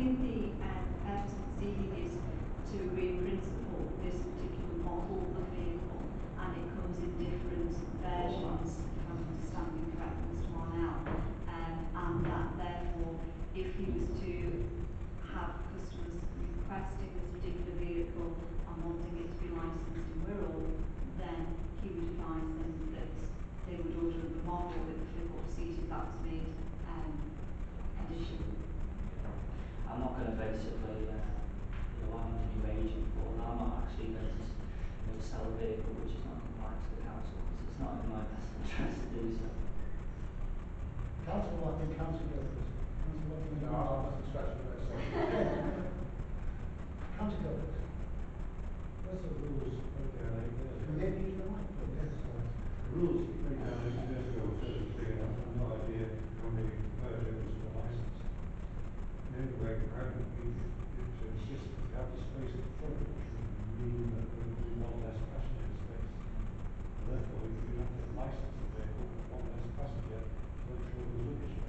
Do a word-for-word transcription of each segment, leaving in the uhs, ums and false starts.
think the um, purpose of proceeding is to agree in principle this particular model of vehicle, and it comes in different versions, if I'm understanding correctly, Mr Marnell, um, and that therefore, if he was to have customers requesting this particular vehicle and wanting it to be licensed in Wirral, then he would advise them that they would order the model with the flip-up seat if that was made um, conditional. I'm not going to basically, uh, you know, I'm the new agent for that. I'm not actually going to, you know, sell a vehicle which is not compliant to the council, because it's not in my best interest to do so. Council Watson, Council Gilchrist. Council Watson. No, I wasn't scratching my head. Council Gilchrist. What's the rules laid down eight years Can ago? we get you to the mic, please? Yes, sorry. The rules laid down eight years ago said it was big enough. I have no idea how many Peugeots were licensed. In any way, apparently, to insist that you have the space at the front, which would mean that there would be one less passenger space. And therefore, if you have to license the vehicle with one less passenger to ensure there's luggage space.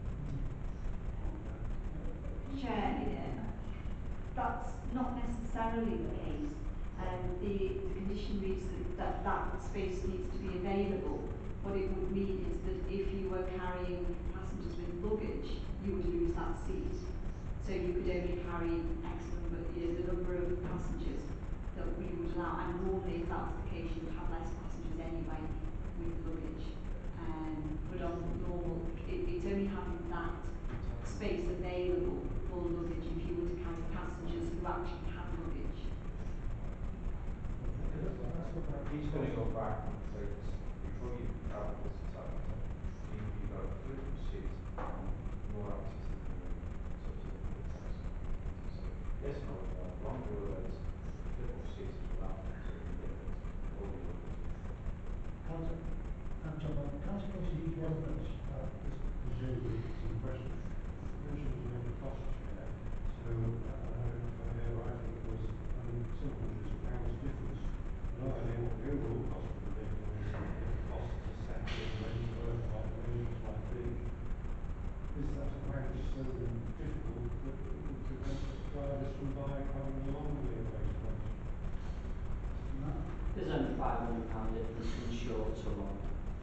Chair, yeah, that's not necessarily the case. Um, the, the condition reads that, that that space needs to be available. What it would mean is that if you were carrying passengers with luggage, you would lose that seat. So you could only carry X number, you know, the number of passengers that we would allow. And normally, if that was the case, you would have less passengers anyway with luggage. Um, but on normal, it, it's only having that space available for luggage if you were to carry passengers who actually have luggage. He's going to go back and say this before you travel this time. You, you got a flip seat, more access to the subsidy. Yes, no, uh, long roads, flip seats without subsidy. Council, Council, Council, he's one of us. This is really some questions. Mentioned about the cost share. So, uh, if I hear right, it was um, some hundreds of pounds difference. No idea what the overall cost of the vehicle is, what the cost to settle and rent work operations might be. Is that apparently so difficult that it would prevent drivers from buying having a long wheelbase range? No. There's only five hundred pounds difference from short to long.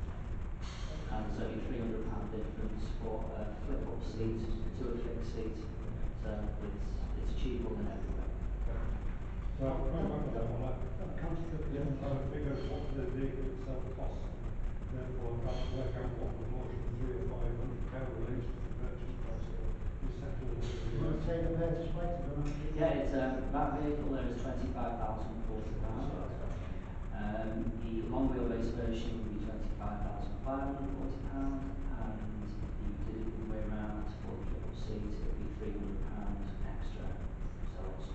And there's only three hundred pounds difference for a flip-up seat to a fixed seat. So it's, it's cheaper than everywhere. So, going back on that one, I Council yeah, Gilchrist. trying to figure out what the vehicle itself costs. Therefore, I can't work out what proportion three or five hundred pound relates to the purchase price. So you settle it. Do you want to say the purchase price? I don't know. Yeah, it's um, that vehicle there is twenty-five thousand forty pounds. Um, the long wheelbase version would be twenty-five thousand five hundred forty pounds, and the delivery way round for the flip-up seat it would be three hundred pounds extra. So also.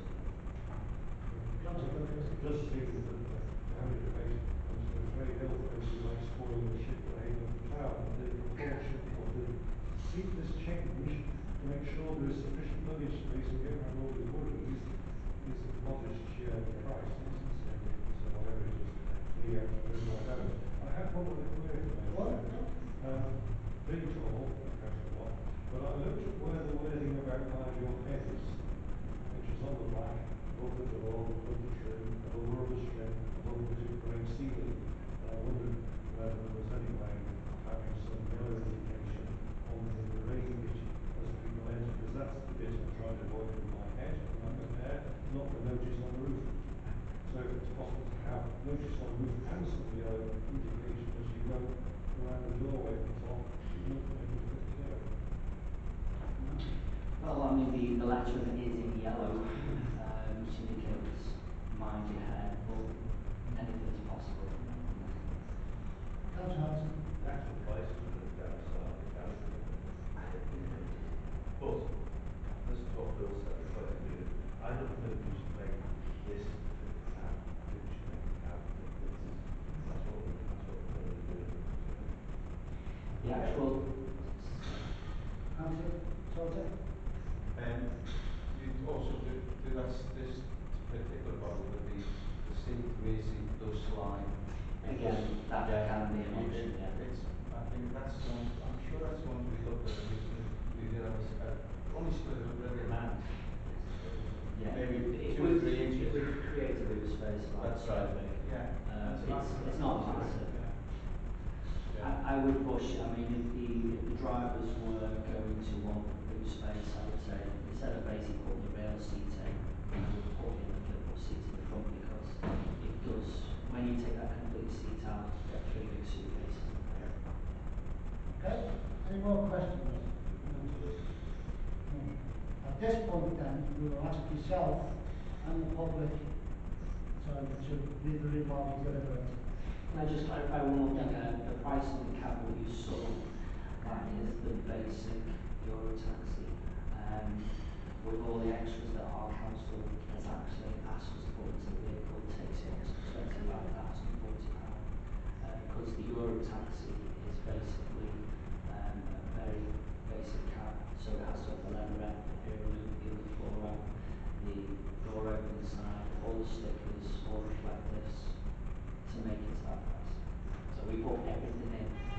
Council Gilchrist. It does seem that the having a base comes to a very ill things like spoiling the ship or aim of the cloud. The proportion of the seat has changed to make sure there is sufficient luggage space and get around all the worries is a modest shared price. So whatever it is, three out of three, whatever. I have one other query. What? Um, being tall, okay, what? But I looked at where the wording about mind your head is, which is on the back, above the door, above the trim, above the rubber strip, above the zip frame ceiling. And I wondered whether there was any way of having some yellow indication on the range as people enter, because that's the bit I'm trying to avoid with my head, when I'm there, not the notice on the roof. So if it's possible to have notice on the roof and some yellow indication as you go around the doorway at the top, it might make it a bit clearer. Well, I mean, the, the lettering is in yellow, um, which indicates mind your head, but anything is possible. Council Hudson. That's the place to put it down south of the country. But, this is what Bill said, it's like to do it. I don't think we should make this cab, I think we should make the cab. That's what we're, that's what we're going to do. The actual, Council Salter. And you also do, do that's this particular body with the, the seat, rear seat does slide. again, that Yeah, can be an it- option, it- yeah. It's, I think that's one, I'm sure that's one we looked at, and we, we did have a, s- a only split it up every man. Yeah, Maybe if two we, or three inches. if we create a boot space like That's right. big, Yeah. uh, That's it's, about- it's not massive. Yeah. I, I would push, I mean, if the, if the drivers were going to want boot space, I would say, instead of basically putting the rail seat in, I would put in the flip-up seat in the front, because it does, when you take that complete seat out, you get three big suitcases. Okay, any more questions? No. At this point then, we will ask yourself and the public to, to read the remarks and deliberate. Can I just clarify one more thing? Uh, the price of the cab that you saw, that is the basic Euro taxi, um, with all the extras that our council has actually asked us to put into the vehicle, takes it up to twenty-five thousand forty pounds. Uh, because the Euro taxi is basically um, a very basic cab, so it has to have the leatherette, the rear loop, the underfloor ramp, the door open side, all the stickers, all reflectives, to make it to that price. So we put everything in